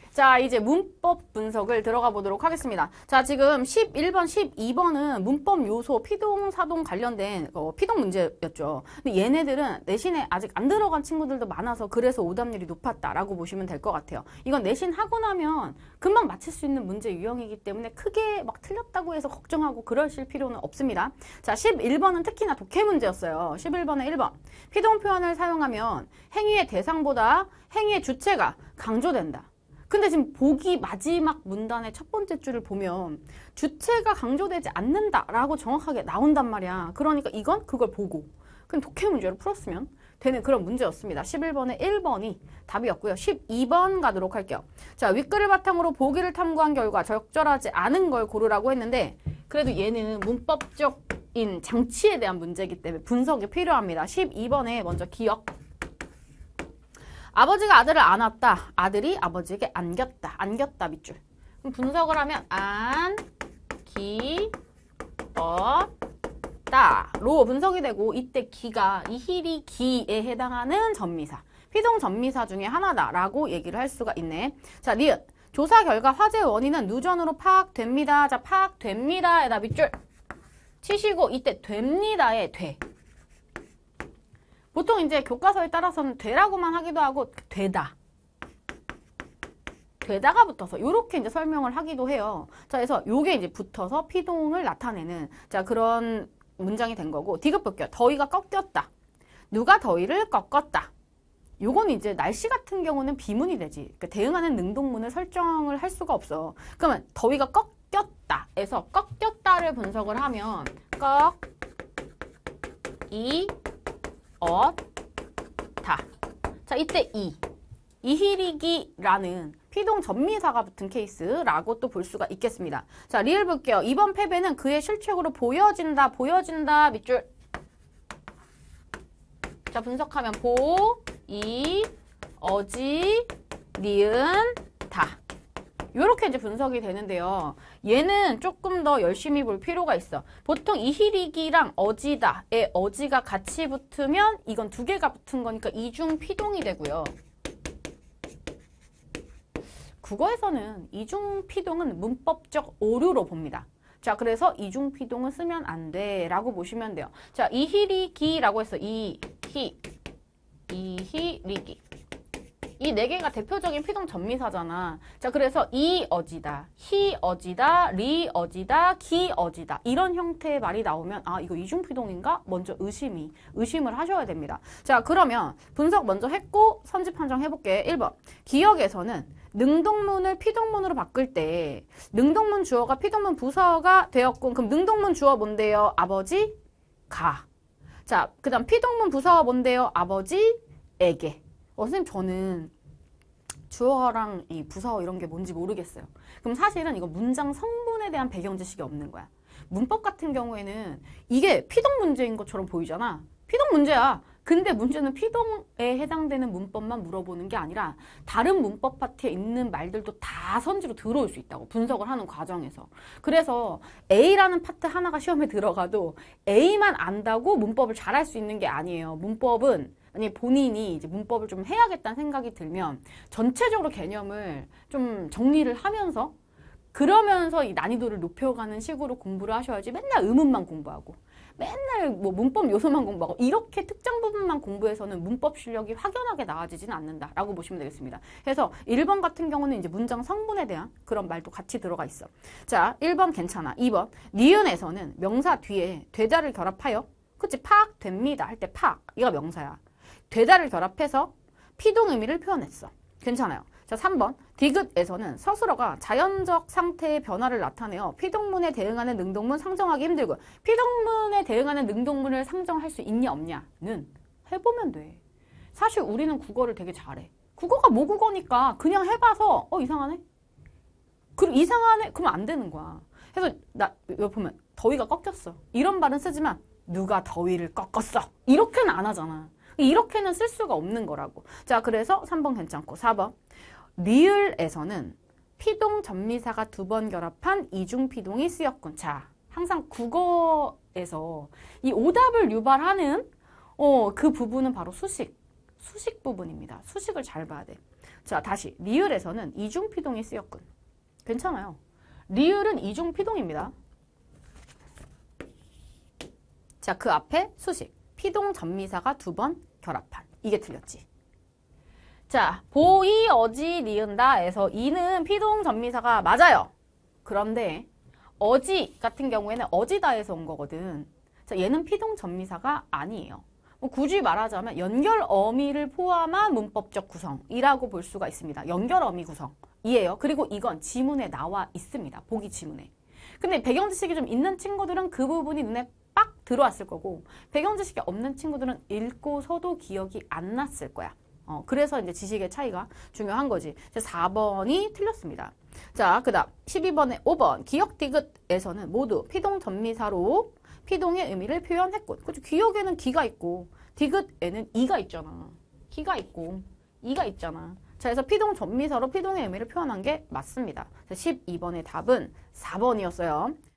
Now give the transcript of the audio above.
자, 이제 문법 분석을 들어가 보도록 하겠습니다. 자, 지금 11번, 12번은 문법 요소, 피동, 사동 관련된 피동 문제였죠. 근데 얘네들은 내신에 아직 안 들어간 친구들도 많아서 그래서 오답률이 높았다라고 보시면 될 것 같아요. 이건 내신 하고 나면 금방 맞힐 수 있는 문제 유형이기 때문에 크게 막 틀렸다고 해서 걱정하고 그러실 필요는 없습니다. 자, 11번은 특히나 독해 문제였어요. 11번에 1번. 피동 표현을 사용하면 행위의 대상보다 행위의 주체가 강조된다. 근데 지금 보기 마지막 문단의 첫 번째 줄을 보면 주체가 강조되지 않는다라고 정확하게 나온단 말이야. 그러니까 이건 그걸 보고 그냥 독해 문제로 풀었으면 되는 그런 문제였습니다. 11번에 1번이 답이었고요. 12번 가도록 할게요. 자, 윗글을 바탕으로 보기를 탐구한 결과 적절하지 않은 걸 고르라고 했는데 그래도 얘는 문법적인 장치에 대한 문제이기 때문에 분석이 필요합니다. 12번에 먼저 기억. 아버지가 아들을 안았다. 아들이 아버지에게 안겼다. 안겼다 밑줄. 그럼 분석을 하면 안기었다로 분석이 되고 이때 기가 이힐이 기에 해당하는 전미사. 피동 전미사 중에 하나다라고 얘기를 할 수가 있네. 자, 니은. 조사 결과 화재 원인은 누전으로 파악됩니다. 자, 파악됩니다에다 밑줄 치시고 이때 됩니다에 돼. 보통 이제 교과서에 따라서는 되라고만 하기도 하고 되다. 되다가 붙어서 이렇게 이제 설명을 하기도 해요. 자, 그래서 요게 이제 붙어서 피동을 나타내는 자 그런 문장이 된 거고 디귿 볼게요. 더위가 꺾였다. 누가 더위를 꺾었다. 요건 이제 날씨 같은 경우는 비문이 되지. 그러니까 대응하는 능동문을 설정을 할 수가 없어. 그러면 더위가 꺾였다에서 꺾였다를 분석을 하면 다. 자, 이때 이희리기라는 피동 전미사가 붙은 케이스라고 또 볼 수가 있겠습니다. 자, 리을 볼게요. 이번 패배는 그의 실책으로 보여진다. 밑줄. 자, 분석하면 니은, 다. 요렇게 이제 분석이 되는데요. 얘는 조금 더 열심히 볼 필요가 있어. 보통 이희리기랑 어지다의 어지가 같이 붙으면 이건 두 개가 붙은 거니까 이중 피동이 되고요. 국어에서는 이중 피동은 문법적 오류로 봅니다. 자, 그래서 이중 피동은 쓰면 안 돼 라고 보시면 돼요. 자, 이희리기라고 해서 이희리기. 이 네 개가 대표적인 피동 전미사잖아. 자, 그래서 이어지다, 히어지다, 리어지다, 기어지다 이런 형태의 말이 나오면 아, 이거 이중피동인가? 먼저 의심을 하셔야 됩니다. 자, 그러면 분석 먼저 했고 선지 판정 해볼게. 1번. 기억에서는 능동문을 피동문으로 바꿀 때 능동문 주어가 피동문 부사어가 되었고 그럼 능동문 주어 뭔데요? 아버지, 가. 자, 그 다음 피동문 부사어 뭔데요? 아버지에게. 선생님 저는 주어랑 이 부사어 이런 게 뭔지 모르겠어요. 그럼 사실은 이거 문장 성분에 대한 배경 지식이 없는 거야. 문법 같은 경우에는 이게 피동 문제인 것처럼 보이잖아. 피동 문제야. 근데 문제는 피동에 해당되는 문법만 물어보는 게 아니라 다른 문법 파트에 있는 말들도 다 선지로 들어올 수 있다고 분석을 하는 과정에서. 그래서 A라는 파트 하나가 시험에 들어가도 A만 안다고 문법을 잘할 수 있는 게 아니에요. 문법은 만약에 본인이 이제 문법을 좀 해야겠다는 생각이 들면 전체적으로 개념을 좀 정리를 하면서 그러면서 이 난이도를 높여가는 식으로 공부를 하셔야지 맨날 의문만 공부하고 맨날 뭐 문법 요소만 공부하고 이렇게 특정 부분만 공부해서는 문법 실력이 확연하게 나아지지는 않는다라고 보시면 되겠습니다. 그래서 1번 같은 경우는 이제 문장 성분에 대한 그런 말도 같이 들어가 있어. 자, 1번 괜찮아. 2번 니은에서는 명사 뒤에 되다를 결합하여 그치 파악됩니다 할 때 파악 이가 명사야. 되다를 결합해서 피동 의미를 표현했어. 괜찮아요. 자, 3번. 디귿에서는 서술어가 자연적 상태의 변화를 나타내어 피동문에 대응하는 능동문 상정하기 힘들고 피동문에 대응하는 능동문을 상정할 수 있냐 없냐는 해보면 돼. 사실 우리는 국어를 되게 잘해. 국어가 모국어니까 그냥 해봐서 이상하네? 그럼 이상하네? 그러면 안 되는 거야. 그래서 여기 보면 더위가 꺾였어. 이런 말은 쓰지만 누가 더위를 꺾었어? 이렇게는 안 하잖아. 이렇게는 쓸 수가 없는 거라고. 자, 그래서 3번 괜찮고 4번. 리을에서는 피동 전미사가 2번 결합한 이중피동이 쓰였군. 자, 항상 국어에서 이 오답을 유발하는 그 부분은 바로 수식 부분입니다. 수식을 잘 봐야 돼. 자, 다시 리을에서는 이중피동이 쓰였군. 괜찮아요. 리을은 이중피동입니다. 자, 그 앞에 수식. 피동 전미사가 2번 결합한. 이게 틀렸지. 자, 보이, 어지, 리은다에서 이는 피동 전미사가 맞아요. 그런데 어지 같은 경우에는 어지다에서 온 거거든. 자, 얘는 피동 전미사가 아니에요. 뭐 굳이 말하자면 연결 어미를 포함한 문법적 구성이라고 볼 수가 있습니다. 연결 어미 구성이에요. 그리고 이건 지문에 나와 있습니다. 보기 지문에. 근데 배경 지식이 좀 있는 친구들은 그 부분이 눈에 빡 들어왔을 거고 배경 지식이 없는 친구들은 읽고서도 기억이 안 났을 거야. 그래서 이제 지식의 차이가 중요한 거지. 4번이 틀렸습니다. 자, 그 다음 12번에 5번 기억 디귿에서는 모두 피동 전미사로 피동의 의미를 표현했군. 그렇죠. 기억에는 기가 있고 디귿에는 이가 있잖아. 기가 있고 이가 있잖아. 자, 그래서 피동 전미사로 피동의 의미를 표현한 게 맞습니다. 12번의 답은 4번이었어요.